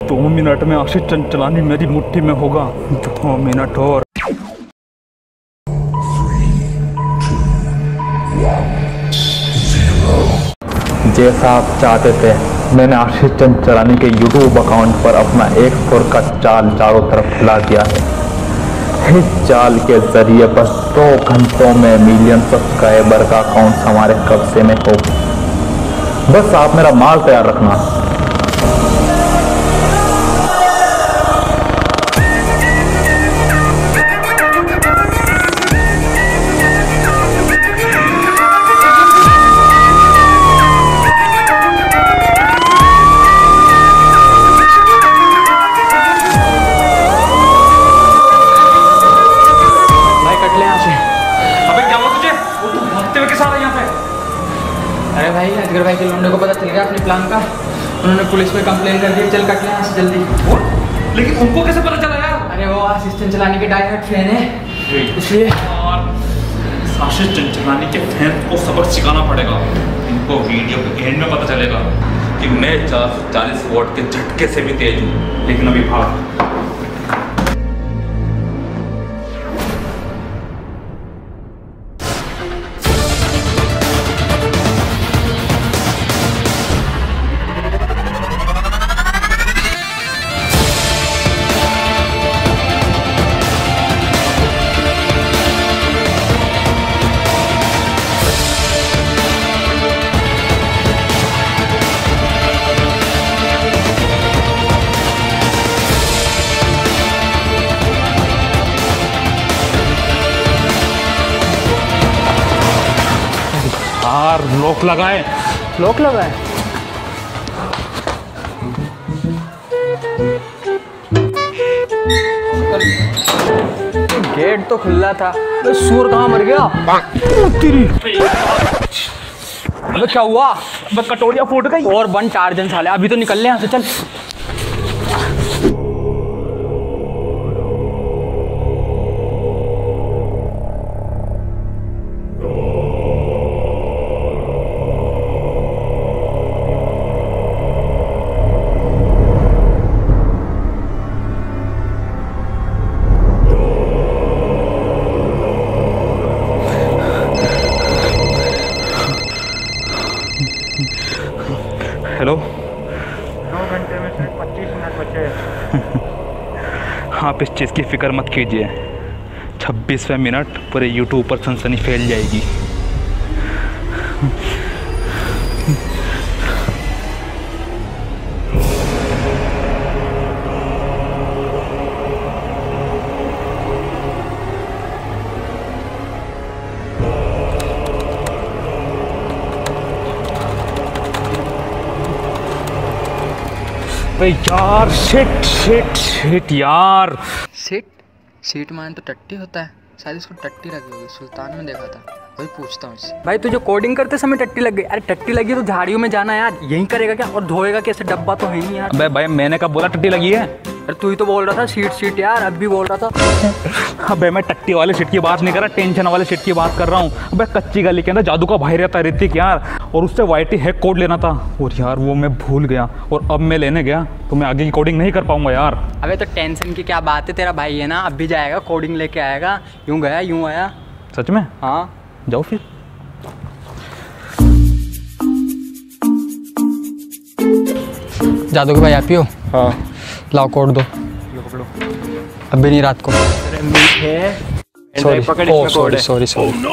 2 minute में आशीष चंचलानी मेरी मुट्ठी में होगा। 2 मिनट और। जैसा आप चाहते थे, मैंने आशीष चंचलानी के YouTube अकाउंट पर अपना एक सुर का चाल चारों तरफ फैला दिया है। इस चाल के जरिए बस 2 घंटों में मिलियन सब्सक्राइबर का अकाउंट हमारे कब्जे में हो। बस आप मेरा माल तैयार रखना। अरे भाई, अजगर भाई के लौंडे को पता चल गया अपने प्लान का। उन्होंने पुलिस में कंप्लेन कर दी। चल कट ले यहाँ से जल्दी। लेकिन उनको कैसे पता चला यार? अरे वो आशीष चंचलानी के डाई हार्ट फैन है, इसलिए। आशीष चंचलानी के फैन को सबक सिखाना पड़ेगा। इनको वीडियो के एंड में पता चलेगा कि मैं 440 वॉट के झटके से भी तेज हूँ। लेकिन अभी भाग। लॉक लगाए। लॉक लगाए? गेट तो खुला था। तो सूर कहाँ मर गया? अबे क्या हुआ? कटोरिया फूट गई। और 1 टार्जन साले। अभी तो निकल ले यहाँ से, चल। हेलो। 2 घंटे में सिर्फ 25 मिनट बचे। आप इस चीज़ की फिक्र मत कीजिए। 26वें मिनट पूरे यूट्यूब पर सनसनी फैल जाएगी। यार शिट यार। सीट मान तो टट्टी होता है, शायद इसको टट्टी लगी होगी। सुल्तान में देखा था, वही पूछता हूँ इससे। भाई तुझे कोडिंग करते समय टट्टी लग गई? अरे टट्टी लगी तो झाड़ियों में जाना यार, यही करेगा क्या? और धोएगा कैसे? डब्बा तो है नहीं यार। अबे भाई, मैंने कब बोला टट्टी लगी है? अरे तू ही तो बोल रहा था सीट यार, अब भी बोल रहा था। अबे मैं टट्टी वाले सीट की बात नहीं कर रहा, टेंशन वाले सीट की बात कर रहा हूँ। अबे कच्ची गली के अंदर जादू का भाई रहता है ऋतिक यार, और उससे वाईटी हैक कोड लेना था। और यार वो मैं भूल गया, और अब मैं लेने गया तो मैं आगे की कोडिंग नहीं कर पाऊंगा यार। अबे तो टेंशन की क्या बात है, तेरा भाई है ना, अब भी जाएगा कोडिंग लेके आएगा। यूँ गया यूँ आया। सच में? हाँ जाओ फिर। जादू के भाई आप ही हो? हाँ। लाओ कोड दो। अभी नहीं, रात को। सॉरी।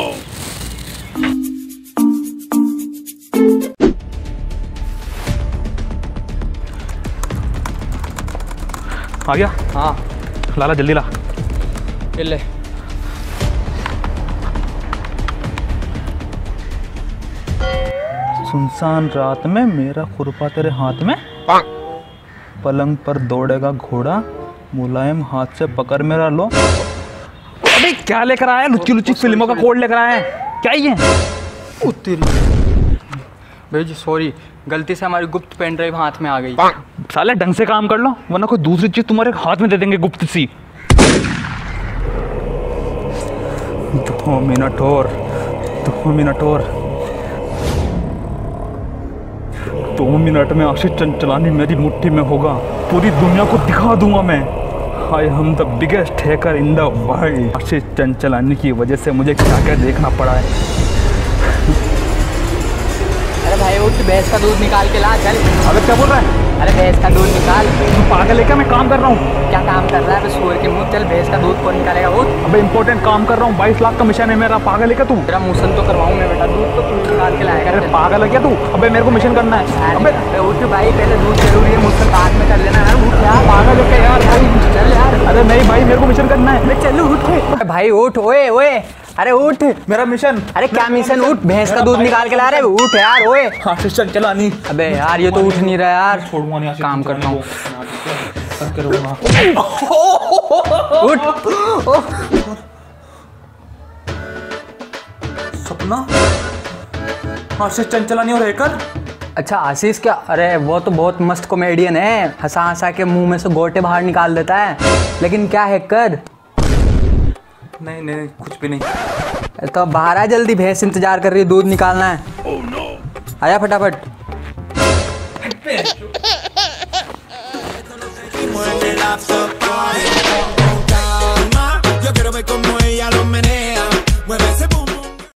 आ गया? हाँ। लाला जल्दी ला। ले। सुनसान रात में मेरा खुरपा तेरे हाथ में, पलंग पर दौड़ेगा घोड़ा, मुलायम हाथ से पकड़ मेरा लो। अबे क्या लेकर आया? लुच्ची लुच्ची फिल्मों का कोड लेकर आया है क्या ये? भैया जी सॉरी, गलती से हमारी गुप्त पेन ड्राइव हाथ में आ गई। साले ढंग से काम कर लो, वरना कोई दूसरी चीज तुम्हारे हाथ में दे देंगे गुप्त सी। 2 मिनट और, 2 मिनट और। 2 मिनट में आशीष चंचलानी मेरी मुट्ठी में होगा। पूरी दुनिया को दिखा दूंगा मैं। I am the biggest hacker in the world. Ashish Chanchlani की वजह से मुझे क्या क्या देखना पड़ा है। अरे भाई उठ, भैंस का दूध निकाल के ला चल। अबे क्या बोल रहा है? अरे भैंस का दूध निकाल। तू पागल है क्या? मैं काम कर रहा हूँ। क्या काम कर रहा है? सुअर के मुंह, चल भैंस का दूध कौन निकालेगा? उठ। अबे इंपॉर्टेंट काम कर रहा हूँ, 22 लाख का मिशन है मेरा। पागल है क्या तू? तेरा मुसन तो करवाऊँ मैं बेटा, दूध तो तू निकाल के लाएगा। अरे पागल है क्या तू? अबे मेरे को मिशन करना है। अबे उठ भाई, पहले दूध जरूरी है, मुझसे बाद में कर लेना यार। उठ यार, पागल है क्या यार? भाई चल यार। अरे नहीं भाई, मेरे को मिशन करना है। मैं चलू, उठ भाई उठ। ओए ओए, अरे उठ। मेरा मिशन। अरे क्या मिशन? उठ, भैंस का दूध निकाल के ला रहे, उठ यार। ओए आशीष चंचलानी। अबे यार ये तो उठ नहीं रहा यार। छोड़ूंगा नहीं, काम करता हूँ। उठ। सपना, आशीष चंचलानी और हैकर। अच्छा आशीष क्या? अरे वो तो बहुत मस्त कॉमेडियन है, हंसा हंसा के मुंह में से गोटे बाहर निकाल देता है। लेकिन क्या हैकर? नहीं नहीं, कुछ भी नहीं। तो बाहर आ जल्दी, भैंस इंतजार कर रही है, दूध निकालना है। आया फटाफट।